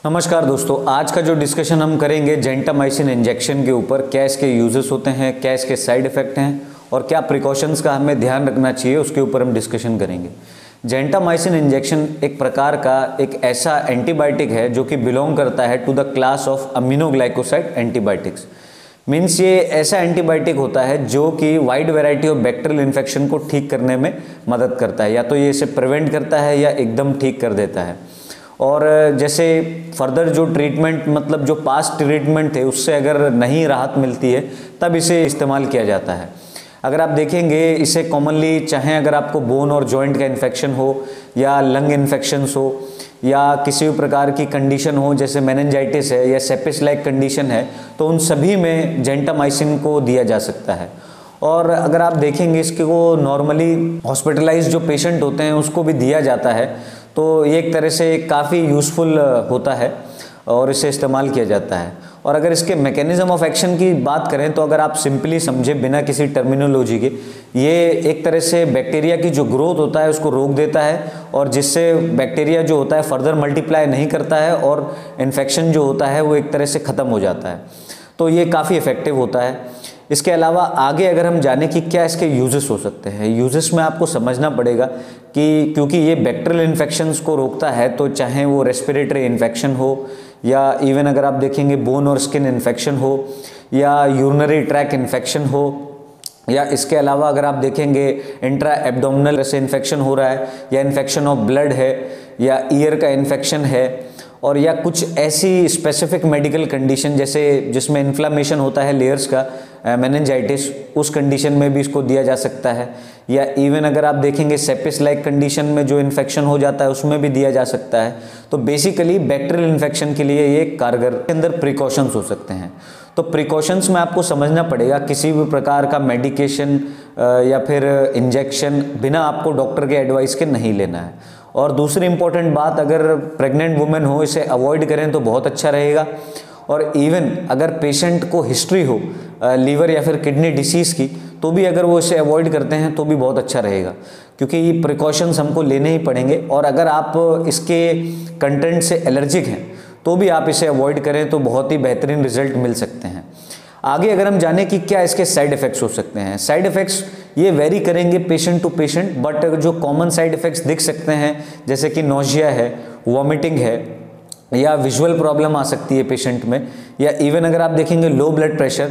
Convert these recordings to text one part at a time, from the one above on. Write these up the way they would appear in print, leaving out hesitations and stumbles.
नमस्कार दोस्तों, आज का जो डिस्कशन हम करेंगे जेंटामाइसिन इंजेक्शन के ऊपर, क्या इसके यूजेस होते हैं, क्या इसके साइड इफ़ेक्ट हैं और क्या प्रिकॉशंस का हमें ध्यान रखना चाहिए, उसके ऊपर हम डिस्कशन करेंगे। जेंटामाइसिन इंजेक्शन एक प्रकार का एक ऐसा एंटीबायोटिक है जो कि बिलोंग करता है to the class of aminoglycoside antibiotics. Means ये ऐसा एंटीबायोटिक होता है जो कि wide variety of bacterial infection को ठीक करने में मदद करता है, या तो ये इसे प्रिवेंट करता है या एकदम ठीक कर देता है। और जैसे फर्दर जो ट्रीटमेंट, मतलब जो पास्ट ट्रीटमेंट थे उससे अगर नहीं राहत मिलती है तब इसे इस्तेमाल किया जाता है। अगर आप देखेंगे इसे कॉमनली, चाहे अगर आपको बोन और जॉइंट का इन्फेक्शन हो या लंग इन्फेक्शंस हो या किसी भी प्रकार की कंडीशन हो जैसे मेनिंजाइटिस है या सेपिस लाइक कंडीशन है, तो उन सभी में जेंटामाइसिन को दिया जा सकता है। और अगर आप देखेंगे इसको नॉर्मली हॉस्पिटलाइज जो पेशेंट होते हैं उसको भी दिया जाता है, तो ये एक तरह से काफ़ी यूज़फुल होता है और इसे इस्तेमाल किया जाता है। और अगर इसके मैकेनिज़्म ऑफ एक्शन की बात करें तो अगर आप सिंपली समझे बिना किसी टर्मिनोलॉजी के, ये एक तरह से बैक्टीरिया की जो ग्रोथ होता है उसको रोक देता है, और जिससे बैक्टीरिया जो होता है फर्दर मल्टीप्लाई नहीं करता है और इन्फेक्शन जो होता है वो एक तरह से ख़त्म हो जाता है। तो ये काफ़ी इफ़ेक्टिव होता है। इसके अलावा आगे अगर हम जाने कि क्या इसके यूजेस हो सकते हैं, यूजेस में आपको समझना पड़ेगा कि क्योंकि ये बैक्टीरियल इन्फेक्शंस को रोकता है, तो चाहे वो रेस्पिरेटरी इन्फेक्शन हो या इवन अगर आप देखेंगे बोन और स्किन इन्फेक्शन हो या यूरिनरी ट्रैक इन्फेक्शन हो, या इसके अलावा अगर आप देखेंगे इंट्रा एब्डोमिनल से इन्फेक्शन हो रहा है या इन्फेक्शन ऑफ ब्लड है या ईयर का इन्फेक्शन है, और या कुछ ऐसी स्पेसिफिक मेडिकल कंडीशन जैसे जिसमें इन्फ्लामेशन होता है लेयर्स का, मेनिंजाइटिस, उस कंडीशन में भी इसको दिया जा सकता है। या इवन अगर आप देखेंगे सेपिस लाइक कंडीशन में जो इन्फेक्शन हो जाता है उसमें भी दिया जा सकता है। तो बेसिकली बैक्टीरियल इन्फेक्शन के लिए ये कारगर के अंदर प्रिकॉशंस हो सकते हैं। तो प्रिकॉशंस में आपको समझना पड़ेगा किसी भी प्रकार का मेडिकेशन या फिर इंजेक्शन बिना आपको डॉक्टर के एडवाइस के नहीं लेना है। और दूसरी इंपॉर्टेंट बात, अगर प्रेग्नेंट वुमेन हो इसे अवॉइड करें तो बहुत अच्छा रहेगा। और इवन अगर पेशेंट को हिस्ट्री हो लीवर या फिर किडनी डिसीज़ की, तो भी अगर वो इसे अवॉइड करते हैं तो भी बहुत अच्छा रहेगा, क्योंकि ये प्रिकॉशंस हमको लेने ही पड़ेंगे। और अगर आप इसके कंटेंट से एलर्जिक हैं तो भी आप इसे अवॉइड करें तो बहुत ही बेहतरीन रिजल्ट मिल सकते हैं। आगे अगर हम जाने कि क्या इसके साइड इफ़ेक्ट्स हो सकते हैं, साइड इफ़ेक्ट्स ये वेरी करेंगे पेशेंट टू पेशेंट, बट जो कॉमन साइड इफ़ेक्ट्स दिख सकते हैं जैसे कि नोजिया है, वॉमिटिंग है, या विजुअल प्रॉब्लम आ सकती है पेशेंट में, या इवन अगर आप देखेंगे लो ब्लड प्रेशर,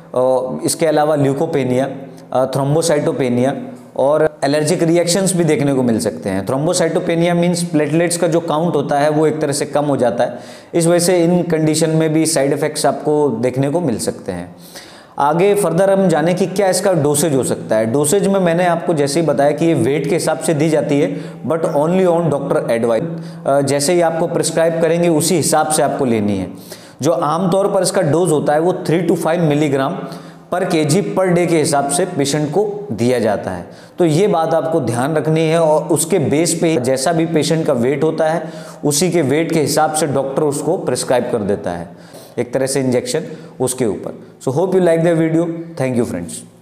इसके अलावा ल्यूकोपेनिया, थ्रोम्बोसाइटोपेनिया और एलर्जिक रिएक्शंस भी देखने को मिल सकते हैं। थ्रोम्बोसाइटोपेनिया मींस प्लेटलेट्स का जो काउंट होता है वो एक तरह से कम हो जाता है, इस वजह से इन कंडीशन में भी साइड इफ़ेक्ट्स आपको देखने को मिल सकते हैं। आगे फर्दर हम जाने कि क्या इसका डोसेज हो सकता है। डोसेज में मैंने आपको जैसे ही बताया कि ये वेट के हिसाब से दी जाती है, but only on doctor advice. जैसे ही आपको प्रिस्क्राइब करेंगे उसी हिसाब से आपको लेनी है। जो आमतौर पर इसका डोज होता है वो 3 to 5 मिलीग्राम पर केजी पर डे के हिसाब से पेशेंट को दिया जाता है। तो ये बात आपको ध्यान रखनी है, और उसके बेस पे जैसा भी पेशेंट का वेट होता है उसी के वेट के हिसाब से डॉक्टर उसको प्रिस्क्राइब कर देता है, एक तरह से इंजेक्शन उसके ऊपर। So hope you like the video. Thank you friends.